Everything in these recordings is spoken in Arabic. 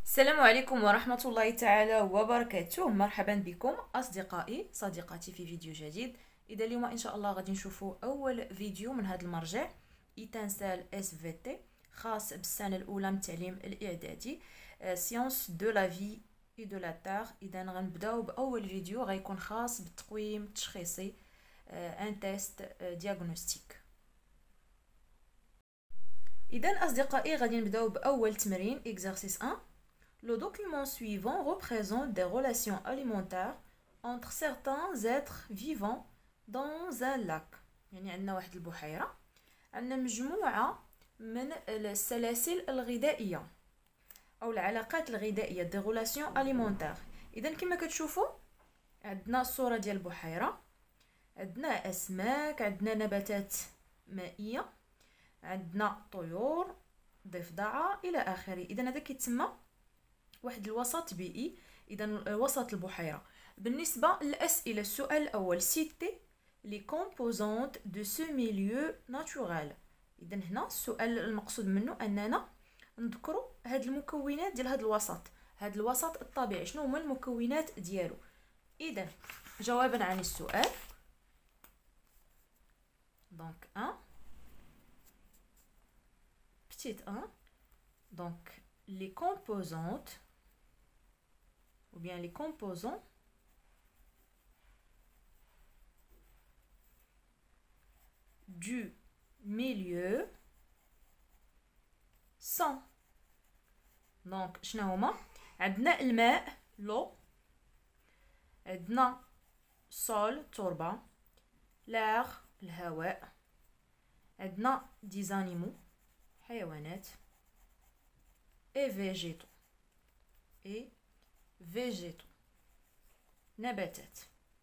السلام عليكم ورحمة الله تعالى وبركاته. مرحبا بكم أصدقائي صديقاتي في فيديو جديد. إذا اليوم إن شاء الله غادي نشوفوا أول فيديو من هذا المرجع إيتانسال SVT خاص بالسنة الأولى من التعليم الإعدادي سيونس دو لا في اي دو لا تير. إذا غنبداو بأول فيديو غيكون خاص بالتقويم التشخيصي ان تيست دياغنوستيك. إذا أصدقائي غادي نبداو بأول تمرين exercice 1. Le document suivant représente des relations alimentaires entre certains êtres vivants dans un lac. يعني عندنا واحد البحيرة، عندنا مجموعة من السلاسل الغذائية أو العلاقات الغذائية des relations alimentaires. إذا كما كتشوفوا عندنا الصورة ديال البحيرة، عندنا أسماك، عندنا نباتات مائية، عندنا طيور، ضفدعة إلى آخره. إذا هذا كيتسمى واحد الوسط بيئي، اذا وسط البحيره. بالنسبه للاسئله، السؤال الاول سيتي لي كومبوزونت دو سو ميليو ناتورال. اذا هنا السؤال المقصود منه اننا نذكروا هاد المكونات ديال هاد الوسط، هاد الوسط الطبيعي، شنو هما المكونات ديالو. اذا جوابا عن السؤال دونك 1 بتيت 1 دونك les composantes ou bien les composants du milieu sont. donc شنو هما؟ عندنا الماء لو، عندنا سول تربة، l'air الهواء، عندنا دي زانيمو حيوانات، et végétaux نباتات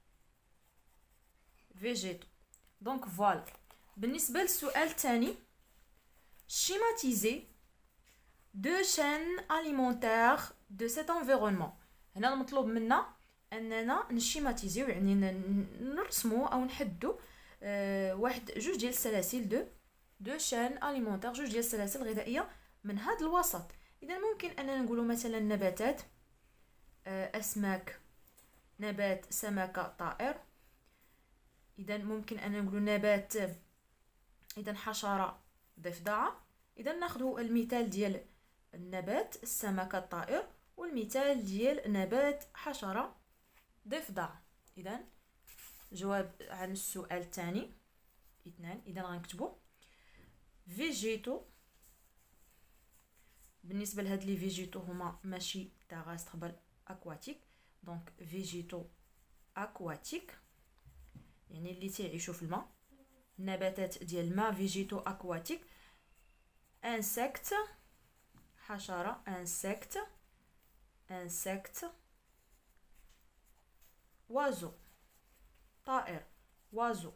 végétaux. donc voilà. بالنسبة للسؤال الثاني schématiser deux chaînes alimentaires de cet environnement. هنا المطلوب منا اننا نشيماتيزيو، يعني نرسمو او نحدو واحد جوج ديال السلاسل دو شين اليمونتير، جوج ديال السلاسل الغذائيه من هذا الوسط. اذا ممكن اننا نقولوا مثلا نباتات، اسماك، نبات سمكه طائر. اذا ممكن اننا نقولوا نبات، اذا حشره ضفدعه. اذا ناخذ المثال ديال النبات السمكه الطائر والمثال ديال نبات حشره ضفدعه. اذا جواب عن السؤال الثاني 2. اذا غنكتبوا فيجيتو. بالنسبه لهاد لي فيجيتو هما ماشي تاغاستر بل اكواتيك، دونك فيجيتو اكواتيك يعني اللي تيعيشوا في الماء، نباتات ديال الماء فيجيتو اكواتيك. انسكت حشره، انسكت وازو طائر، وازو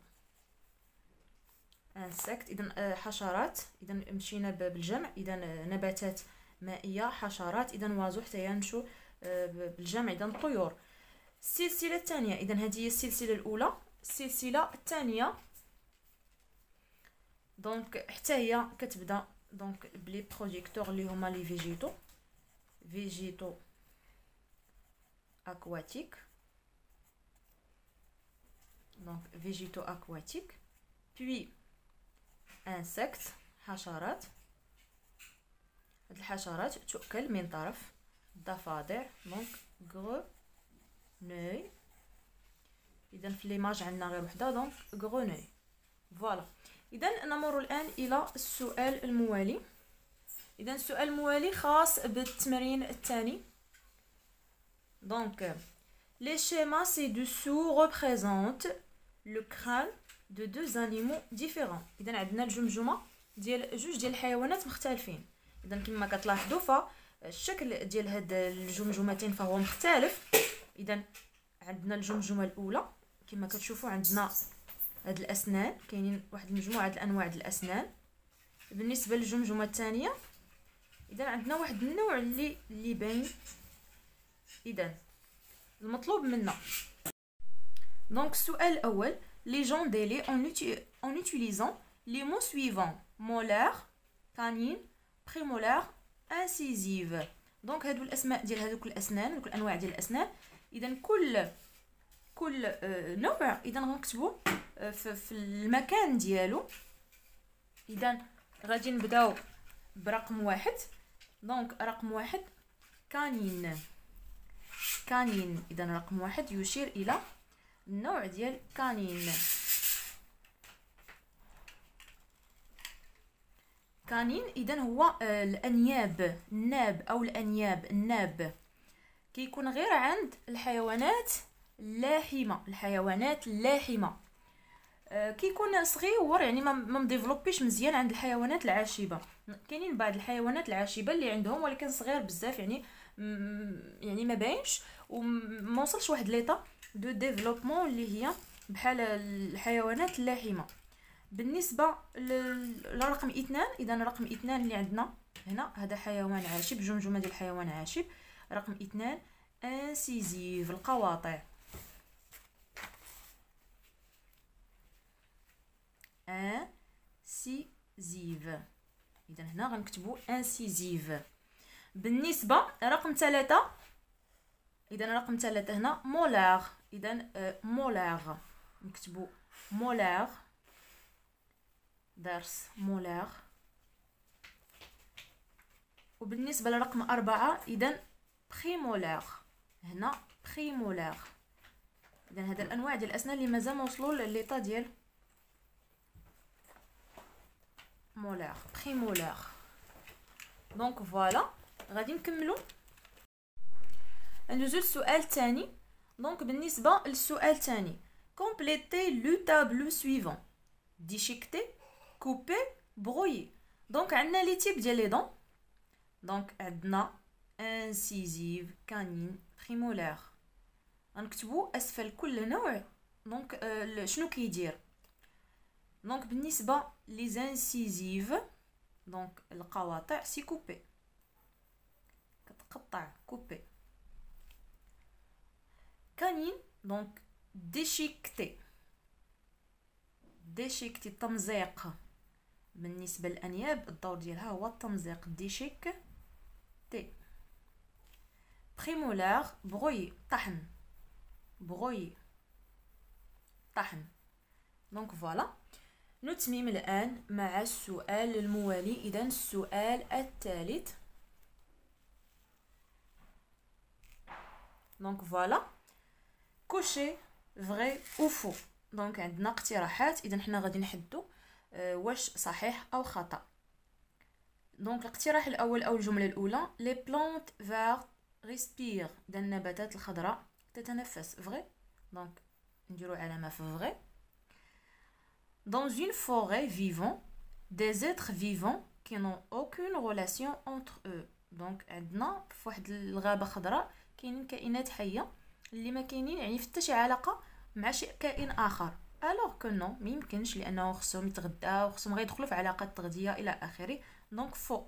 انسكت. اذا حشرات، اذا مشينا بالجمع، اذا نباتات مائيه، حشرات، اذا وازو حتى ينمشوا بالجمع، اذا طيور. السلسله الثانيه، اذا هذه هي السلسله الاولى. السلسله الثانيه دونك حتى هي كتبدا دونك بلي بروديكتور اللي هما لي فيجيتو اكواتيك، دونك فيجيتو اكواتيك، puis insectes حشرات. هاد الحشرات تؤكل من طرف الضفادع، دونك غرونوي. اذا في ليماج عندنا غير وحده، دونك غرونوي. فوالا. اذا نمر الان الى السؤال الموالي. اذا السؤال الموالي خاص بالتمرين الثاني. دونك les schémas ci-dessous représentent le crâne de deux animaux différents. اذا عندنا الجمجمه ديال جوج ديال الحيوانات مختلفين. اذا كما كتلاحظوا فالشكل ديال هاد الجمجمتين فهو مختلف. اذا عندنا الجمجمه الاولى كما كتشوفوا عندنا هاد الاسنان، كاينين واحد مجموعه د الانواع د الاسنان. بالنسبه للجمجمه الثانيه اذا عندنا واحد النوع اللي باين. اذا المطلوب منا دونك السؤال الاول légender les en utilisant les mots suivants: molaire, canine, prémolaire, incisive. دونك هادو الاسماء ديال هذوك الاسنان، دوك الانواع ديال الاسنان. اذا كل نوع اذا غنكتبو في المكان ديالو. اذا غادي نبداو برقم واحد. دونك رقم واحد كانين. كانين اذا رقم واحد يشير الى النوع ديال كانين. كانين اذا هو الانياب، الناب او الانياب، الناب كيكون غير عند الحيوانات اللاحمه. الحيوانات اللاحمه كيكون صغيور، يعني ما مديفلوبيش مزيان عند الحيوانات العاشبه. كاينين بعض الحيوانات العاشبه اللي عندهم ولكن صغير بزاف، يعني ما باينش وما وصلش واحد ليطا دو ديفلوبمون اللي هي بحال الحيوانات اللاحمه. بالنسبه لرقم 2، اذا رقم 2 اللي عندنا هنا هذا حيوان عاشب، جمجمه ديال حيوان عاشب. رقم 2 انسيزيف، القواطع. انسيزيف اذا هنا غنكتبوا انسيزيف. بالنسبه رقم 3، اذا رقم 3 هنا مولار. اذا مولار نكتبوا مولار، درس مولار. وبالنسبه لرقم 4 اذا بريمولار، هنا بريمولار. اذا هذا الانواع ديال الاسنان اللي مازال ما وصلوا لليطا ديال مولار، بريمولار. دونك فوالا غادي نكملوا ندوزو للسؤال الثاني. دونك بالنسبه للسؤال الثاني كومبليتي لو تابلو سويفون: ديشيكتي، كوبي، برويي. دونك عندنا لي تيب ديال لي دون. دونك عندنا انسيزيف، كانين، بريمولار. غنكتبوا اسفل كل نوع دونك شنو كيدير. دونك بالنسبه لي زانسيزيف دونك القواطع سي كوبي، كتقطع كوبي. كانين دونك ديشيكتي، ديشيكتي تمزيق. بالنسبه للانياب الدور ديالها هو التمزيق، ديشيك تي. بريمولار بروي، طحن، بروي طحن. دونك فوالا نتمم الان مع السؤال الموالي. اذا السؤال الثالث. دونك فوالا كوشي فري او فو. دونك عندنا اقتراحات، اذا حنا غادي نحدو واش صحيح او خطا. دونك الاقتراح الاول او الجمله الاولى لي بلانت فيرت ريسبير، اذا النباتات الخضراء تتنفس، فري. دونك نديرو علامه في فري. Dans une forêt vivant des êtres vivants qui n'ont aucune relation entre eux. دونك عندنا في واحد الغابه خضراء كاينين كائنات حيه اللي ما كاينين يعني حتى شي علاقه مع شي كائن اخر. الوغ كو نو، ما يمكنش، لانه خصهم يتغداو، خصهم غيدخلوا في علاقات تغذيه الى اخره. دونك فو.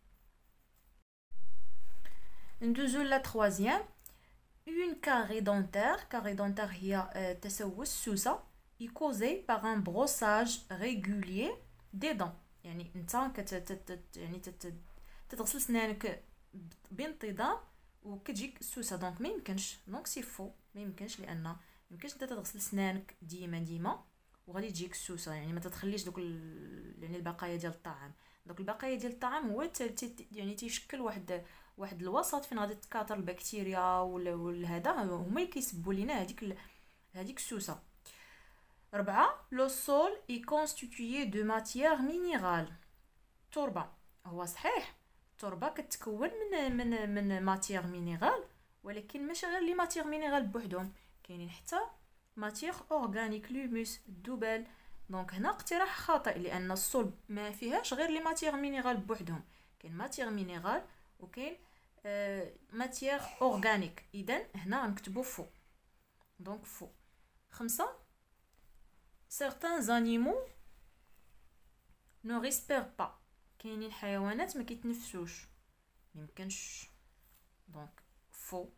ندوزو لا تروازيام. une carie dentaire. carie dentaire هي تسوس سوسه est causé par un brossage régulier des dents. يعني انت يعني تتغسل سنانك بانتظام وكتجيك السوسه. دونك ما يمكنش، دونك سي فو، ما يمكنش، لان ما يمكنش انت تغسل سنانك ديما وغادي تجيك السوسه. يعني ما تتخليش دوك يعني البقايا ديال الطعام. دوك البقايا ديال الطعام هو يعني تيشكل واحد الوسط فين غادي تكاثر البكتيريا ولا هذا هما اللي كيسببوا لينا هذيك السوسه. 4 لو سول اي كونستيتويي دو ماتيير مينيرال. التربه، هو صحيح التربه كتكون من ماتيير مينيرال، ولكن ماشي غير لي ماتيير مينيرال بوحدهم، كاينين حتى ماتيير اورغانيك، لوموس، الذبال. دونك هنا اقتراح خاطئ، لان الصلب ما فيهاش غير لي ماتيير مينيرال بوحدهم، كاين ماتيير مينيرال وكاين ماتيير اورغانيك. اذا هنا نكتبوا فو. دونك فو. 5 certains animaux ne respirent pas. كاينين حيوانات ما كيتنفسوش، ميمكنش. دونك فو.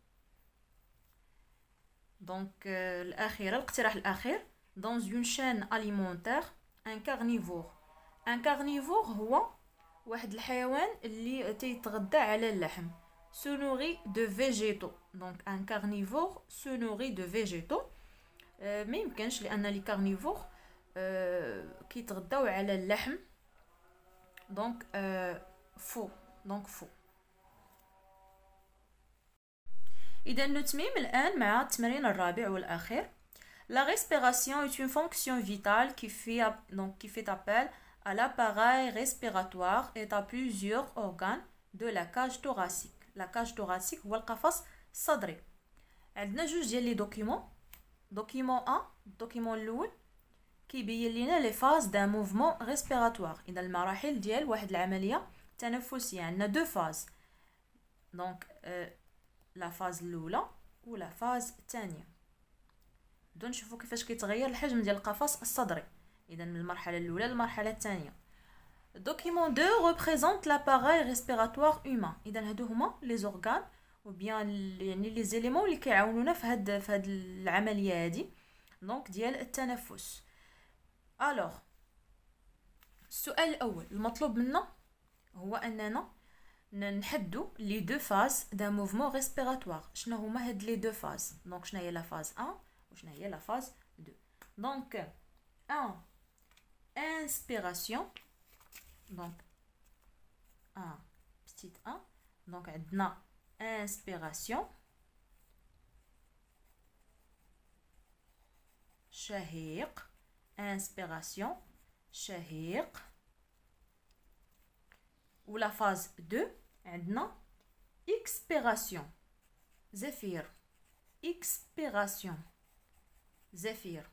دونك الاخيره، الاقتراح الاخير dans une chaîne alimentaire un carnivore. un carnivore هو واحد الحيوان اللي تيتغذى على اللحم. se nourrit de végétaux. Donc un carnivore se nourrit de végétaux. ما يمكنش لأن لي كارنيفور كيتغداو على اللحم. دونك فو. دونك فو. إذا نتميم الآن مع التمرين الرابع والأخير. La respiration est une fonction vitale qui fait appel à l'appareil respiratoire et à plusieurs organes de la cage thoracique. La cage thoracique هو القفص الصدري. عندنا جوج ديال لي دوكيمون. دوكيمون 1 الدوكيمون الاول كيبين لينا لي فاز دان موفمون ريسبيراتوار. اذا المراحل ديال واحد العمليه تنفسيه. عندنا دو فاز. دونك لا فاز الاولى ولا فاز الثانيه. بدون نشوفوا كيفاش كيتغير الحجم ديال القفص الصدري. اذا من المرحله الاولى للمرحله الثانيه. دوكيمون 2 représente l'appareil respiratoire humain. اذا هادو هما لي زورغان ou bien يعني لي زيليمون اللي كيعاونونا في هاد العمليه هادي. دونك ديال التنفس. الوغ السؤال الاول المطلوب منا هو اننا نحدو لي دو فاز دا موفمون ريسبيراتوار. شنو هما هاد لي دو فاز؟ دونك شنو هي لا فاز 1 وشنو هي لا فاز 2. دونك 1 انسبيراسيون. دونك 1 بتيت 1. دونك عندنا inspiration شهيق. inspiration شهيق. ولا فاز 2 عندنا expiration زفير. expiration زفير.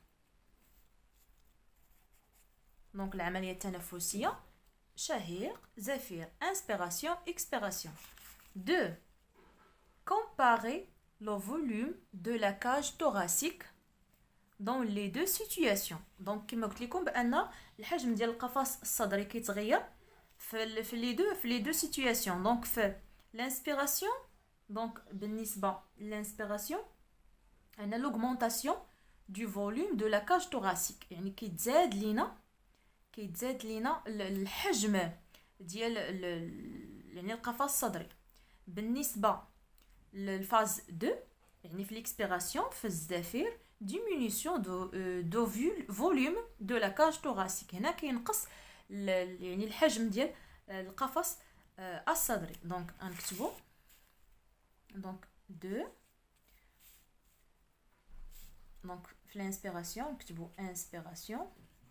دونك العملية التنفسية شهيق زفير inspiration expiration. 2 comparer le volume de la cage thoracique dans les deux situations. donc كما قلت لكم بان الحجم ديال القفص الصدري كيتغير في لي دو سيتوياسيون. دونك في الانسبيراسيون دونك بالنسبه للانسبيراسيون عندنا لوغمونطاسيون دو فوليوم دو لا كاج thoracique. يعني كيتزاد لينا الحجم ديال يعني القفص الصدري. بالنسبه للفاز 2 يعني في l'expiration في الزفير diminution دو فوليوم دو لا كاج thoracique. هنا كينقص يعني الحجم ديال القفص الصدري. دونك نكتبو دونك 2. دونك في الانسبيراسيون نكتبو انسبيراسيون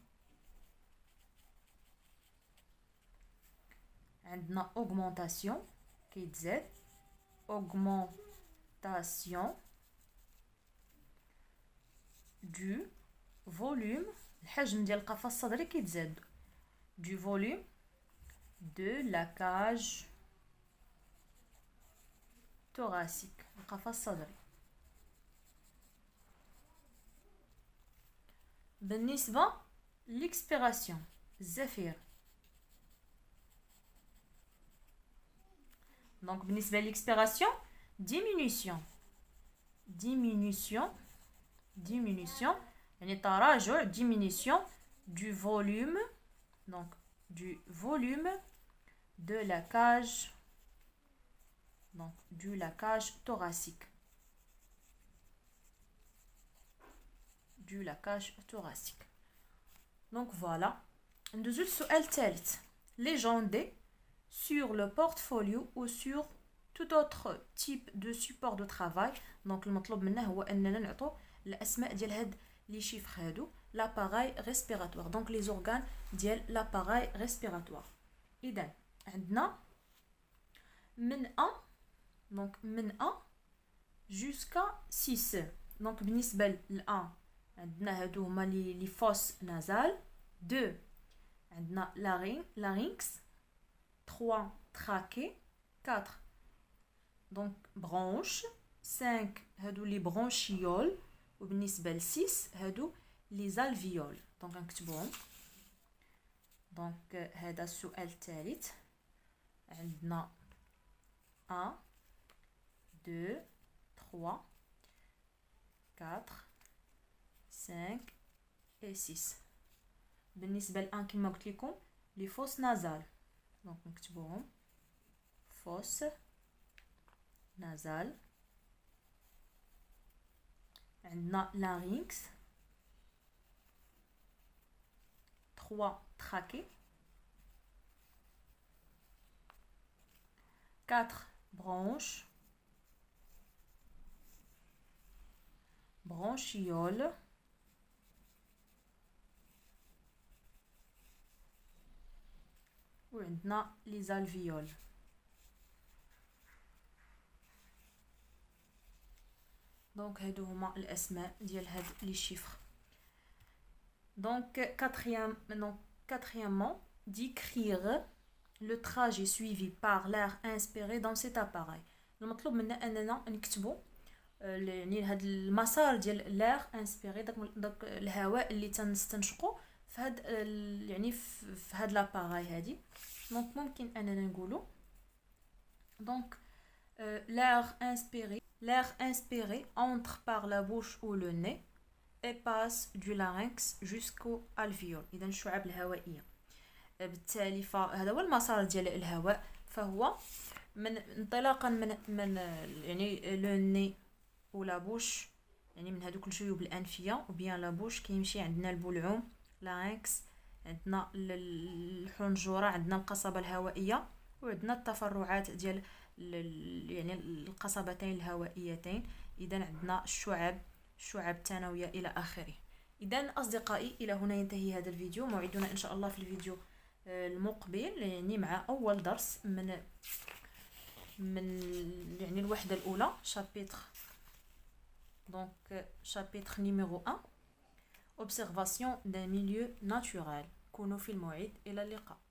عندنا augmentation كيتزاد augmentation du volume الحجم ديال القفص الصدري كيتزاد du volume de la cage thoracique القفص الصدري. بالنسبة l'expiration الزفير. donc بالنسبة l'expiration diminution يعني تراجع diminution du volume donc du volume de la cage thoracique donc voilà. ندوزو للسؤال الثالث. légender sur le portfolio ou sur tout autre type de support de travail. donc المطلوب منا هو اننا نعطو الاسماء ديال هاد لي شيفر هادو l'appareil respiratoire donc les organes ديال l'appareil respiratoire. اذا عندنا من 1 donc من 1 jusqu'à 6. donc بالنسبه ل 1 عندنا هادو هما لي فوس نازال. 2 عندنا larynx. 3 trachée. 4 donc branche. 5 هادو لي bronchioles. وبالنسبه ل 6 هادو لي alvéoles. دونك نكتبوهم. دونك هذا السؤال الثالث عندنا 1 2 3 4 5 et 6. بالنسبه لان كما قلت لكم لي فوس نازال. دونك نكتبوهم فوس nasal. عندنا larynx. 3 trachée. 4 bronches. Bronchiole. وعندنا les alvéoles. دونك هادو هما الاسماء ديال هاد لي شيفر. دونك quatrièmement d'écrire le trajet suivi par l'air inspiré dans cet appareil. المطلوب منا اننا نكتبوا يعني هاد المسار ديال l'air inspiré، داك الهواء اللي تنستنشقو في هاد يعني في هاد لاباراي هادي. دونك ممكن اننا نقولوا دونك l'air inspiré entre par la bouche ou le nez et passe du larynx jusqu'au alvéole. اذا الشعب الهوائيه. بالتالي فهذا هو المسار ديال الهواء، فهو من انطلاقا من يعني لو ني ولا بوش، يعني من هذوك الجيوب الانفيه وبيان لا بوش كيمشي عندنا البلعوم لارينكس، عندنا الحنجره، عندنا القصبه الهوائيه، وعندنا التفرعات ديال يعني القصبتين الهوائيتين. اذا عندنا الشعب الثانويه الى اخره. اذا اصدقائي الى هنا ينتهي هذا الفيديو. موعدنا ان شاء الله في الفيديو المقبل، يعني مع اول درس من يعني الوحده الاولى، شابيتر دونك شابيتر نيميرو 1 observation d'un milieu naturel. كونوا في الموعد. الى اللقاء.